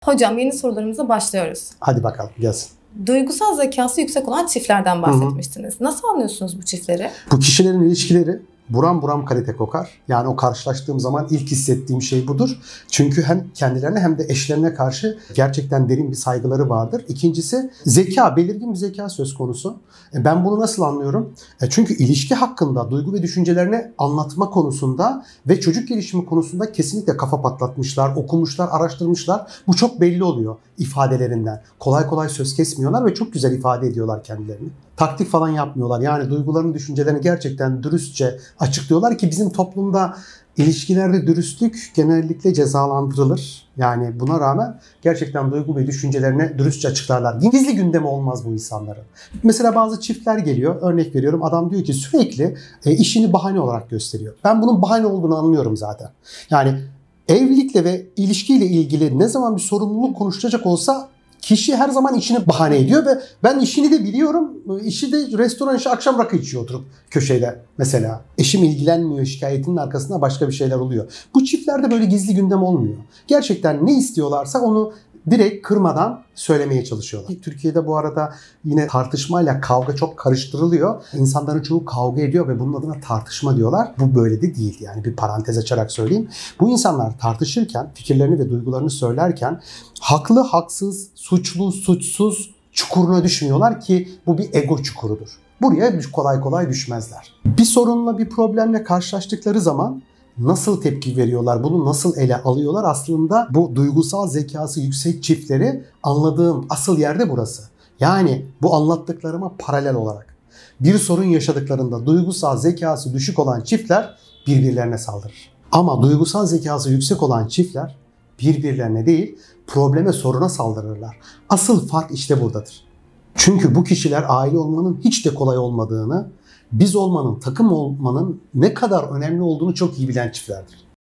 Hocam yeni sorularımıza başlıyoruz. Hadi bakalım gelsin. Duygusal zekası yüksek olan çiftlerden bahsetmiştiniz. Nasıl anlıyorsunuz bu çiftleri? Bu kişilerin ilişkileri buram buram kalite kokar. Yani o karşılaştığım zaman ilk hissettiğim şey budur. Çünkü hem kendilerine hem de eşlerine karşı gerçekten derin bir saygıları vardır. İkincisi zeka, belirgin bir zeka söz konusu. Ben bunu nasıl anlıyorum? Çünkü ilişki hakkında duygu ve düşüncelerini anlatma konusunda ve çocuk gelişimi konusunda kesinlikle kafa patlatmışlar, okumuşlar, araştırmışlar. Bu çok belli oluyor ifadelerinden. Kolay kolay söz kesmiyorlar ve çok güzel ifade ediyorlar kendilerini. Taktik falan yapmıyorlar. Yani duygularını, düşüncelerini gerçekten dürüstçe açıklıyorlar ki bizim toplumda ilişkilerde dürüstlük genellikle cezalandırılır. Yani buna rağmen gerçekten duygu ve düşüncelerini dürüstçe açıklarlar. Gizli gündemi olmaz bu insanların. Mesela bazı çiftler geliyor, örnek veriyorum, adam diyor ki sürekli işini bahane olarak gösteriyor. Ben bunun bahane olduğunu anlıyorum zaten. Yani evlilikle ve ilişkiyle ilgili ne zaman bir sorumluluk konuşulacak olsa kişi her zaman işini bahane ediyor ve ben işini de biliyorum. İşi de restoran işi, akşam rakı içiyor oturup köşede mesela. Eşim ilgilenmiyor şikayetinin arkasında başka bir şeyler oluyor. Bu çiftlerde böyle gizli gündem olmuyor. Gerçekten ne istiyorlarsa onu direkt kırmadan söylemeye çalışıyorlar. Türkiye'de bu arada yine tartışmayla kavga çok karıştırılıyor. İnsanların çoğu kavga ediyor ve bunun adına tartışma diyorlar. Bu böyle de değil, yani bir parantez açarak söyleyeyim. Bu insanlar tartışırken, fikirlerini ve duygularını söylerken haklı, haksız, suçlu, suçsuz çukuruna düşmüyorlar ki bu bir ego çukurudur. Buraya kolay kolay düşmezler. Bir sorunla, bir problemle karşılaştıkları zaman nasıl tepki veriyorlar, bunu nasıl ele alıyorlar? Aslında bu duygusal zekası yüksek çiftleri anladığım asıl yerde burası. Yani bu anlattıklarıma paralel olarak. Bir sorun yaşadıklarında duygusal zekası düşük olan çiftler birbirlerine saldırır. Ama duygusal zekası yüksek olan çiftler birbirlerine değil, probleme, soruna saldırırlar. Asıl fark işte buradadır. Çünkü bu kişiler aile olmanın hiç de kolay olmadığını, biz olmanın, takım olmanın ne kadar önemli olduğunu çok iyi bilen çiftlerdir.